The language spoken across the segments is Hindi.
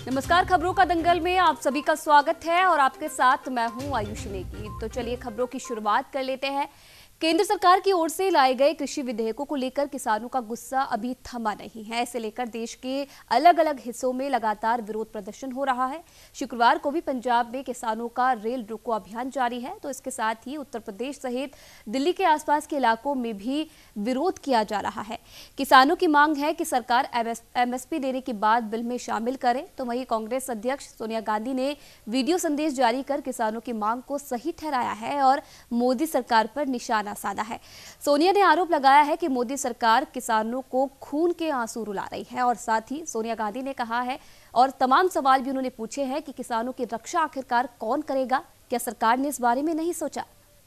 नमस्कार, खबरों का दंगल में आप सभी का स्वागत है और आपके साथ मैं हूं आयुष नेगी। तो चलिए खबरों की शुरुआत कर लेते हैं। केंद्र सरकार की ओर से लाए गए कृषि विधेयकों को लेकर किसानों का गुस्सा अभी थमा नहीं है। इसे लेकर देश के अलग अलग हिस्सों में लगातार विरोध प्रदर्शन हो रहा है। शुक्रवार को भी पंजाब में किसानों का रेल रोको अभियान जारी है, तो इसके साथ ही उत्तर प्रदेश सहित दिल्ली के आसपास के इलाकों में भी विरोध किया जा रहा है। किसानों की मांग है कि सरकार एमएसपी देने की बात बिल में शामिल करे। तो वहीं कांग्रेस अध्यक्ष सोनिया गांधी ने वीडियो संदेश जारी कर किसानों की मांग को सही ठहराया है और मोदी सरकार पर निशाना साधा है। सोनिया ने आरोप लगाया है कि मोदी सरकार किसानों को खून के आंसू रुला रही है और साथ ही सोनिया गांधी ने कहा है और तमाम सवाल भी उन्होंने पूछे हैं कि किसानों की रक्षा आखिरकार कौन करेगा, क्या सरकार ने इस बारे में नहीं सोचा।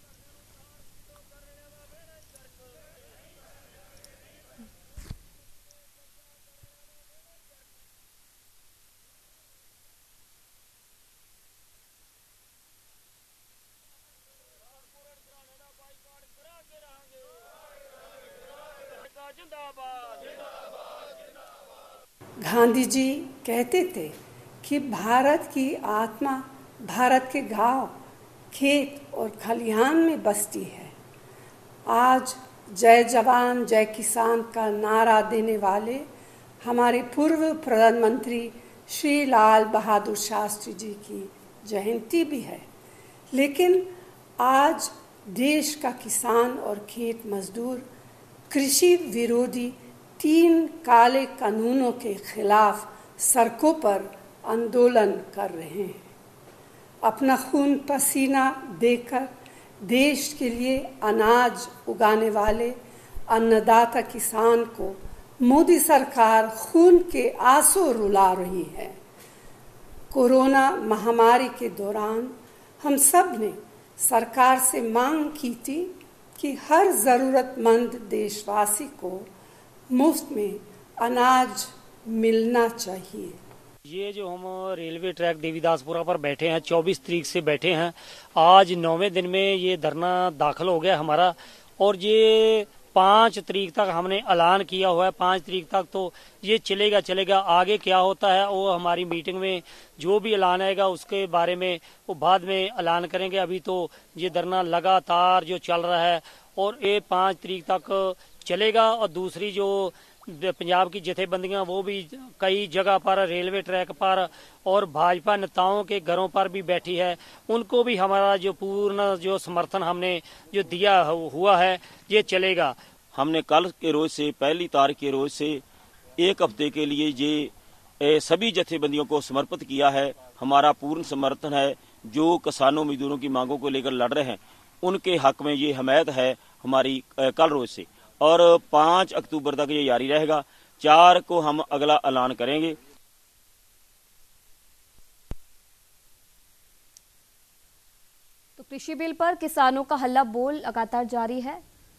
गांधी जी कहते थे कि भारत की आत्मा भारत के गांव, खेत और खलिहान में बसती है। आज जय जवान जय किसान का नारा देने वाले हमारे पूर्व प्रधानमंत्री श्री लाल बहादुर शास्त्री जी की जयंती भी है, लेकिन आज देश का किसान और खेत मजदूर कृषि विरोधी 3 काले कानूनों के खिलाफ सड़कों पर आंदोलन कर रहे हैं। अपना खून पसीना देकर देश के लिए अनाज उगाने वाले अन्नदाता किसान को मोदी सरकार खून के आंसू रुला रही है। कोरोना महामारी के दौरान हम सब ने सरकार से मांग की थी कि हर ज़रूरतमंद देशवासी को मुफ्त में अनाज मिलना चाहिए। ये जो हम रेलवे ट्रैक देवीदासपुरा पर बैठे हैं, 24 तारीख से बैठे हैं, आज 9वें दिन में ये धरना दाखिल हो गया हमारा। और ये 5 तारीख तक हमने ऐलान किया हुआ है। 5 तारीख तक तो ये चलेगा। आगे क्या होता है वो हमारी मीटिंग में जो भी ऐलान आएगा उसके बारे में वो बाद में ऐलान करेंगे। अभी तो ये धरना लगातार जो चल रहा है और ये 5 तारीख तक चलेगा। और दूसरी जो पंजाब की जथेबंदियां वो भी कई जगह पर रेलवे ट्रैक पर और भाजपा नेताओं के घरों पर भी बैठी है, उनको भी हमारा जो पूर्ण जो समर्थन हमने जो दिया हुआ है ये चलेगा। हमने कल के रोज से, पहली तारीख के रोज से 1 हफ्ते के लिए ये सभी जथेबंदियों को समर्पित किया है। हमारा पूर्ण समर्थन है। जो किसानों मजदूरों की मांगों को लेकर लड़ रहे हैं उनके हक में ये हमायत है हमारी कल रोज से, और 5 अक्टूबर तक ये जारी रहेगा। 4 को हम अगला ऐलान करेंगे। तो कृषि बिल पर किसानों का हल्ला बोल लगातार जारी है।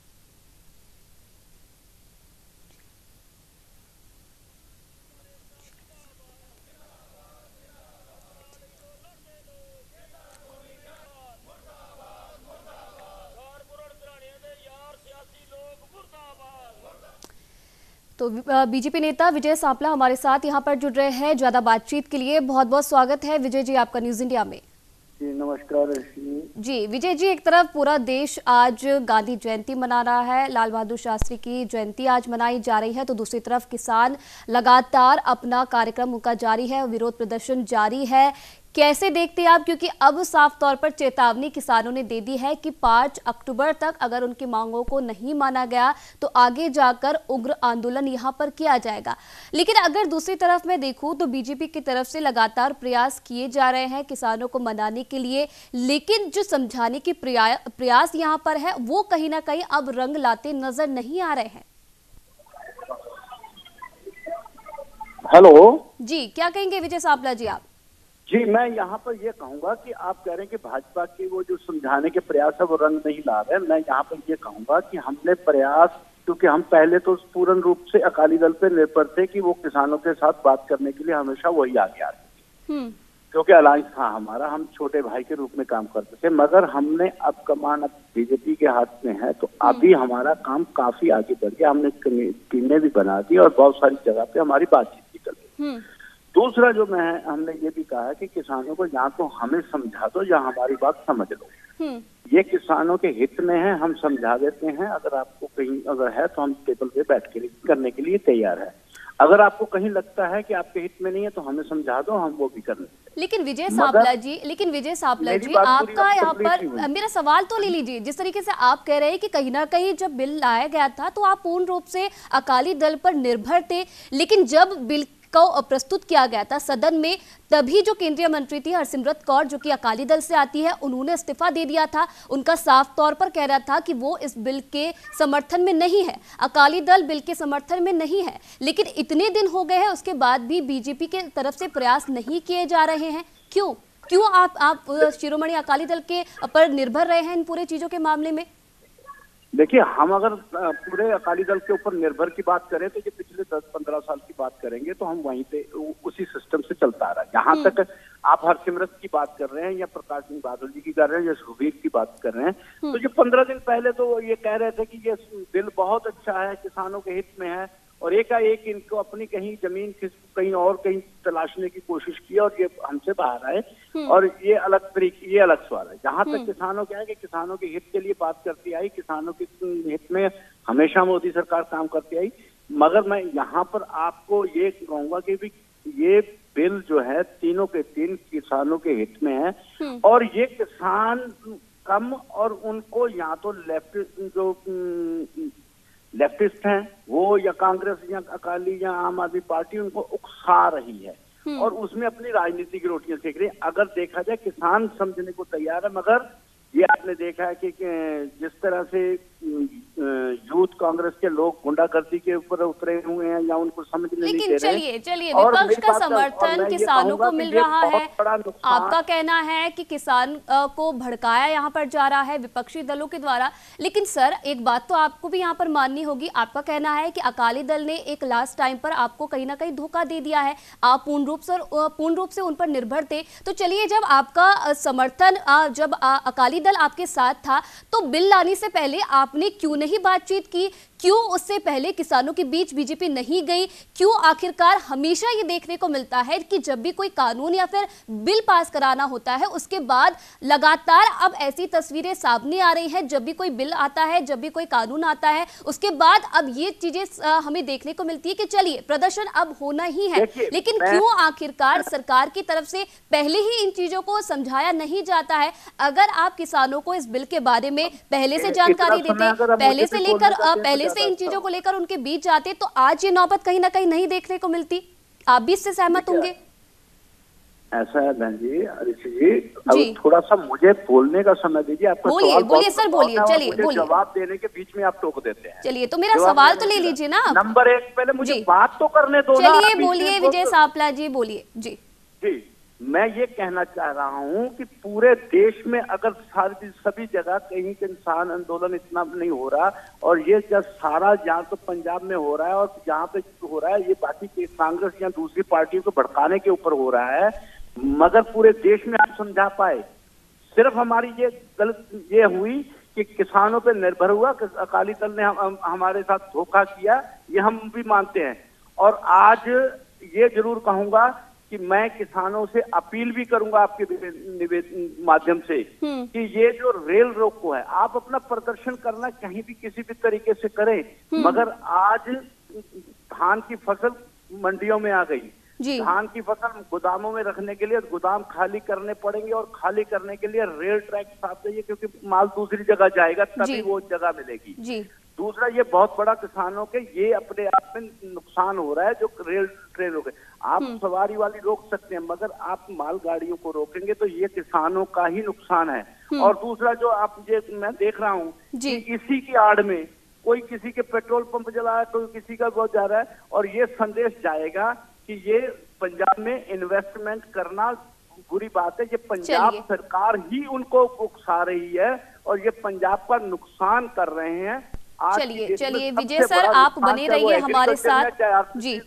तो बीजेपी नेता विजय सांपला हमारे साथ यहां पर जुड़ रहे हैं ज्यादा बातचीत के लिए। बहुत बहुत स्वागत है विजय जी आपका न्यूज इंडिया में। जी नमस्कार जी विजय जी, एक तरफ पूरा देश आज गांधी जयंती मना रहा है, लाल बहादुर शास्त्री की जयंती आज मनाई जा रही है, तो दूसरी तरफ किसान लगातार अपना कार्यक्रम उनका जारी है, विरोध प्रदर्शन जारी है। कैसे देखते हैं आप, क्योंकि अब साफ तौर पर चेतावनी किसानों ने दे दी है कि 5 अक्टूबर तक अगर उनकी मांगों को नहीं माना गया तो आगे जाकर उग्र आंदोलन यहां पर किया जाएगा। लेकिन अगर दूसरी तरफ मैं देखूं तो बीजेपी की तरफ से लगातार प्रयास किए जा रहे हैं किसानों को मनाने के लिए, लेकिन जो समझाने की प्रयास यहां पर है वो कहीं ना कहीं अब रंग लाते नजर नहीं आ रहे हैं। हेलो जी, क्या कहेंगे विजय सांपला जी आप? जी, मैं यहाँ पर ये कहूंगा कि आप कह रहे हैं कि भाजपा की वो जो समझाने के प्रयास है वो रंग नहीं ला रहे। मैं यहाँ पर ये कहूंगा कि हमने प्रयास, क्योंकि हम पहले तो पूर्ण रूप से अकाली दल पे निर्भर थे कि वो किसानों के साथ बात करने के लिए हमेशा वही आगे आते थे, क्योंकि अलायंस था हमारा, हम छोटे भाई के रूप में काम करते थे। मगर हमने अब कमान अब बीजेपी के हाथ में है, तो अभी हमारा काम काफी आगे बढ़ गया। हमने टीमें भी बना दी और बहुत सारी जगह पे हमारी बातचीत भी कर दी। दूसरा जो हमने ये भी कहा है कि किसानों को या तो हमें समझा दो या हमारी बात समझ लो। ये किसानों के हित में है, हम समझा देते हैं। अगर आपको कहीं अगर है तो हम टेबल पे बैठ के करने के लिए तैयार है। अगर आपको कहीं लगता है कि आपके हित में नहीं है तो हमें समझा दो, हम वो भी कर लेंगे। लेकिन विजय सापला जी आपका यहाँ पर मेरा सवाल तो ले लीजिए। जिस तरीके से आप कह रहे हैं कि कहीं ना कहीं जब बिल लाया गया था तो आप पूर्ण रूप से अकाली दल पर निर्भर थे, लेकिन जब बिल को प्रस्तुत किया गया था सदन में, तभी जो केंद्रीय मंत्री थी हरसिमरत कौर, जो कि अकाली दल से आती है, उन्होंने इस्तीफा दे दिया था। उनका साफ तौर पर कह रहा था कि वो इस बिल के समर्थन में नहीं है, अकाली दल बिल के समर्थन में नहीं है। लेकिन इतने दिन हो गए हैं, उसके बाद भी बीजेपी के तरफ से प्रयास नहीं किए जा रहे हैं। क्यों आप शिरोमणि अकाली दल के पर निर्भर रहे हैं इन पूरे चीजों के मामले में? देखिए, हम अगर पूरे अकाली दल के ऊपर निर्भर की बात करें तो ये पिछले 10-15 साल की बात करेंगे तो हम वहीं पे उसी सिस्टम से चलता आ रहा है। जहां तक आप हरसिमरत की बात कर रहे हैं या प्रकाश सिंह बादल जी की कर रहे हैं या सुखबीर की बात कर रहे हैं, तो ये 15 दिन पहले तो ये कह रहे थे कि ये बिल बहुत अच्छा है, किसानों के हित में है, और एकाएक इनको अपनी कहीं जमीन कहीं और कहीं तलाशने की कोशिश की और ये हमसे बाहर आए। और ये अलग सवाल है। जहां तक किसानों के है कि किसानों के हित के लिए बात करती आई, किसानों के हित में हमेशा मोदी सरकार काम करती आई। मगर मैं यहाँ पर आपको ये कहूंगा कि भी ये बिल जो है तीनों के तीन किसानों के हित में है, और ये किसान कम और उनको या तो लेफ्टिस्ट हैं वो या कांग्रेस या अकाली या आम आदमी पार्टी उनको उकसा रही है और उसमें अपनी राजनीति की रोटियां सेक रही है। अगर देखा जाए किसान समझने को तैयार है, मगर ये आपने देखा है कि जिस तरह से यूथ कांग्रेस के लोग गुंडागर्दी के ऊपर उतरे हुए हैं या उनको समझने नहीं दे रहे हैं। चलिए विपक्ष का समर्थन किसानों को मिल रहा है, आपका कहना है कि किसान को भड़काया यहाँ पर जा रहा है विपक्षी दलों के द्वारा। लेकिन सर, एक बात तो आपको भी यहाँ पर माननी होगी, आपका कहना है कि अकाली दल ने एक लास्ट टाइम पर आपको कहीं ना कहीं धोखा दे दिया है, आप पूर्ण रूप से उन पर निर्भर थे। तो चलिए, जब आपका समर्थन जब अकाली दल आपके साथ था तो बिल लाने से पहले आपने क्यों नहीं बातचीत की? क्यों उससे पहले किसानों के बीच बीजेपी नहीं गई? क्यों आखिरकार हमेशा ये देखने को मिलता है कि जब भी कोई कानून या फिर बिल पास कराना होता है उसके बाद लगातार अब ऐसी तस्वीरें सामने आ रही हैं, जब भी कोई बिल आता है, जब भी कोई कानून आता है, उसके बाद अब ये चीजें हमें देखने को मिलती है कि चलिए प्रदर्शन अब होना ही है। लेकिन क्यों आखिरकार सरकार की तरफ से पहले ही इन चीजों को समझाया नहीं जाता है? अगर आप किसानों को इस बिल के बारे में पहले से जानकारी देते, पहले से इन चीजों को लेकर उनके बीच जाते, तो आज ये नौबत कहीं ना कहीं नहीं देखने को मिलती। आप भी इससे सहमत होंगे? ऐसा है बहन जी, ऋषि जी, अब थोड़ा सा मुझे बोलने का समय दीजिए। आपका बोलिए सर, बोलिए, चलिए बोलिए। जवाब देने के बीच में आप टोक देते हैं। चलिए, तो मेरा सवाल तो ले लीजिए ना। नंबर 1, पहले मुझे बात तो करने दो ना। चलिए बोलिए विजय सापला जी, बोलिए जी। मैं ये कहना चाह रहा हूँ कि पूरे देश में अगर सभी जगह कहीं किसान आंदोलन इतना नहीं हो रहा, और ये जब सारा यहाँ तो पंजाब में हो रहा है और जहाँ पे हो रहा है ये बाकी कांग्रेस या दूसरी पार्टियों को भड़काने के ऊपर हो रहा है, मगर पूरे देश में आप समझा पाए। सिर्फ हमारी ये गलत ये हुई कि किसानों पे निर्भर हुआ, अकाली दल ने हमारे साथ धोखा किया, ये हम भी मानते हैं। और आज ये जरूर कहूंगा कि मैं किसानों से अपील भी करूंगा आपके माध्यम से कि ये जो रेल रोको है, आप अपना प्रदर्शन करना कहीं भी किसी भी तरीके से करें, मगर आज धान की फसल मंडियों में आ गई, धान की फसल गोदामों में रखने के लिए गोदाम खाली करने पड़ेंगे, और खाली करने के लिए रेल ट्रैक साफ चाहिए, क्योंकि माल दूसरी जगह जाएगा तभी वो जगह मिलेगी। दूसरा, ये बहुत बड़ा किसानों के ये अपने आप में नुकसान हो रहा है जो रेल ट्रेन हो गए। आप सवारी वाली रोक सकते हैं, मगर आप मालगाड़ियों को रोकेंगे तो ये किसानों का ही नुकसान है। और दूसरा, जो आप मैं देख रहा हूँ कि इसी की आड़ में कोई किसी के पेट्रोल पंप जला रहा है, कोई किसी का बहुत जा रहा है, और ये संदेश जाएगा कि ये पंजाब में इन्वेस्टमेंट करना बुरी बात है। ये पंजाब सरकार ही उनको उकसा रही है और ये पंजाब का नुकसान कर रहे हैं। चलिए विजय सर, आप बने रहिए हमारे साथ। जी।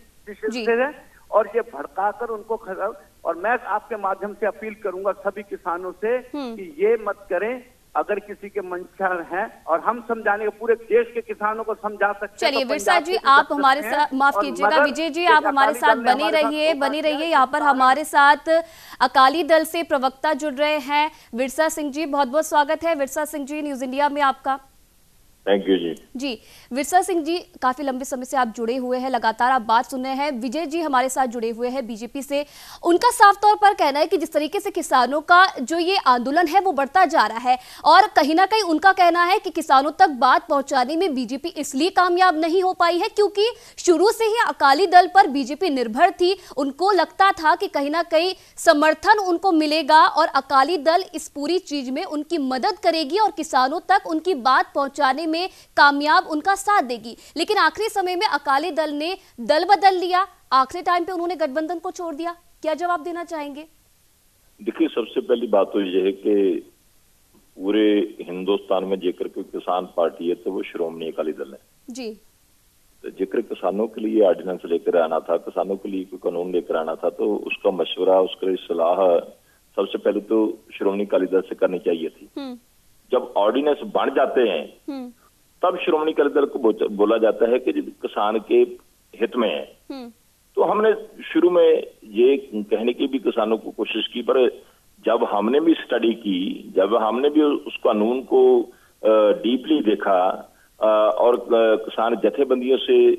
और ये भड़काकर उनको और मैं आपके माध्यम से अपील करूंगा सभी किसानों से कि ये मत करें अगर किसी के मंशा है और हम समझाने के पूरे देश के किसानों को समझा सकते हैं। चलिए विरसा जी, आप हमारे साथ, माफ कीजिएगा विजय जी, आप हमारे साथ बने रहिए। यहाँ पर हमारे साथ अकाली दल से प्रवक्ता जुड़ रहे हैं विरसा सिंह जी, बहुत बहुत स्वागत है विरसा सिंह जी न्यूज इंडिया में आपका। थैंक यू जी। विरसा सिंह जी, काफी लंबे समय से आप जुड़े हुए हैं, लगातार आप बात सुन रहे हैं। विजय जी हमारे साथ जुड़े हुए हैं बीजेपी से, उनका साफ तौर पर कहना है कि जिस तरीके से किसानों का जो ये आंदोलन है वो बढ़ता जा रहा है, और कहीं ना कहीं उनका कहना है कि किसानों तक बात पहुंचाने में बीजेपी इसलिए कामयाब नहीं हो पाई है क्योंकि शुरू से ही अकाली दल पर बीजेपी निर्भर थी। उनको लगता था कि कहीं ना कहीं समर्थन उनको मिलेगा और अकाली दल इस पूरी चीज में उनकी मदद करेगी और किसानों तक उनकी बात पहुंचाने में कामयाब उनका साथ देगी। लेकिन आखिरी समय में अकाली दल ने दल बदल लिया, आखिरी टाइम पे उन्होंने गठबंधन को छोड़ दिया। क्या जवाब देना चाहेंगे? देखिए, सबसे पहली बात तो यह है कि पूरे हिंदुस्तान में जेकर कोई किसान पार्टी है तो वो श्रोमणी अकाली दल है जी। तो जेकर किसानों के लिए ऑर्डिनेंस लेकर आना था, किसानों के लिए कोई कानून लेकर आना था, तो उसका मशवरा, उसके सलाह सबसे पहले तो श्रोमणी अकाली दल से करनी चाहिए थी। जब ऑर्डिनेंस बन जाते हैं तब श्रोमणी अकाली दल को बोला जाता है कि किसान के हित में है। तो हमने शुरू में ये कहने की भी किसानों को कोशिश की, पर जब हमने भी स्टडी की, जब हमने भी उस कानून को डीपली देखा और किसान जथेबंदियों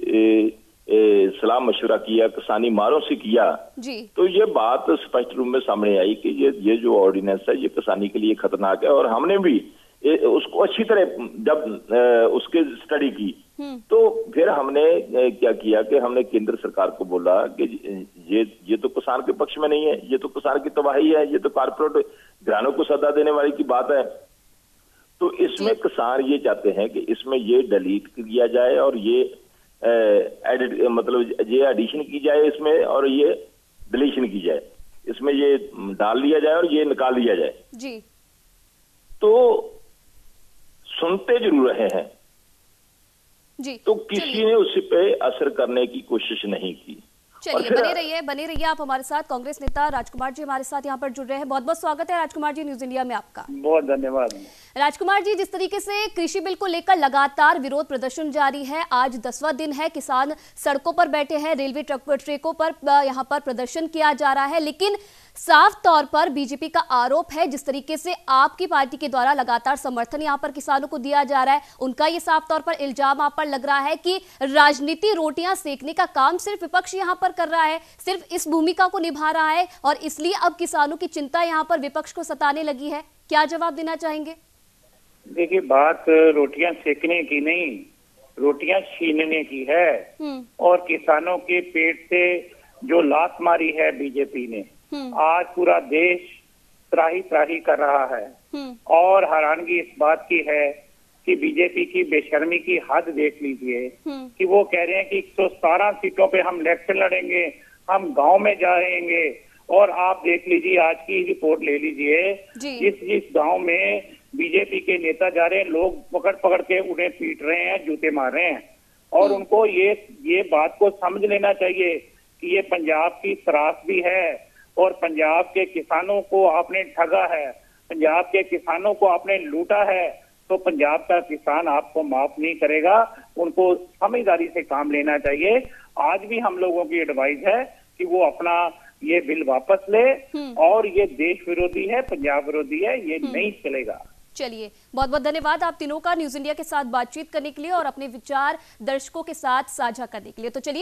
से सलाह मशवरा किया, किसानी मारों से किया जी। तो ये बात स्पष्ट रूप में सामने आई कि ये जो ऑर्डिनेंस है ये किसानी के लिए खतरनाक है। और हमने भी उसको अच्छी तरह जब उसके स्टडी की तो फिर हमने क्या किया कि हमने केंद्र सरकार को बोला कि ये तो किसान के पक्ष में नहीं है, ये तो किसान की तबाही है, ये तो कारपोरेट घरानों को सदा देने वाली की बात है। तो इसमें किसान ये चाहते हैं कि इसमें ये डिलीट किया जाए और ये एडिट मतलब ये एडिशन की जाए इसमें, और ये डिलीशन की जाए, इसमें ये डाल लिया जाए और ये निकाल लिया जाए जी। तो सुनते जरूर रहे हैं जी। तो किसी ने उस पे असर करने की कोशिश नहीं की। चलिए बने रहिए आप हमारे साथ। कांग्रेस नेता राजकुमार जी हमारे साथ यहाँ पर जुड़ रहे हैं, बहुत बहुत स्वागत है राजकुमार जी न्यूज इंडिया में आपका। बहुत धन्यवाद। राजकुमार जी, जिस तरीके से कृषि बिल को लेकर लगातार विरोध प्रदर्शन जारी है, आज 10वां दिन है, किसान सड़कों पर बैठे हैं, रेलवे ट्रैकों पर यहाँ पर प्रदर्शन किया जा रहा है, लेकिन साफ तौर पर बीजेपी का आरोप है जिस तरीके से आपकी पार्टी के द्वारा लगातार समर्थन यहाँ पर किसानों को दिया जा रहा है, उनका ये साफ तौर पर इल्जाम आप पर लग रहा है कि राजनीति रोटियां सेकने का काम सिर्फ विपक्ष यहाँ पर कर रहा है, सिर्फ इस भूमिका को निभा रहा है और इसलिए अब किसानों की चिंता यहाँ पर विपक्ष को सताने लगी है। क्या जवाब देना चाहेंगे? देखिए, बात रोटियां सेकने की नहीं, रोटियां छीनने की है। और किसानों के पेट से जो लात मारी है बीजेपी ने, आज पूरा देश त्राही त्राही कर रहा है। और हैरानगी इस बात की है कि बीजेपी की बेशर्मी की हद देख लीजिए कि वो कह रहे हैं कि 117 सीटों पे हम इलेक्शन लड़ेंगे, हम गांव में जाएंगे। और आप देख लीजिए, आज की रिपोर्ट ले लीजिए, जिस गांव में बीजेपी के नेता जा रहे हैं, लोग पकड़ पकड़ के उन्हें पीट रहे हैं, जूते मार रहे हैं। और उनको ये बात को समझ लेना चाहिए कि ये पंजाब की त्रासदी है और पंजाब के किसानों को आपने ठगा है, पंजाब के किसानों को आपने लूटा है, तो पंजाब का किसान आपको माफ नहीं करेगा। उनको समझदारी से काम लेना चाहिए। आज भी हम लोगों की एडवाइस है कि वो अपना ये बिल वापस ले, और ये देश विरोधी है, पंजाब विरोधी है, ये नहीं चलेगा। चलिए, बहुत बहुत धन्यवाद आप तीनों का न्यूज इंडिया के साथ बातचीत करने के लिए और अपने विचार दर्शकों के साथ साझा करने के लिए। तो चलिए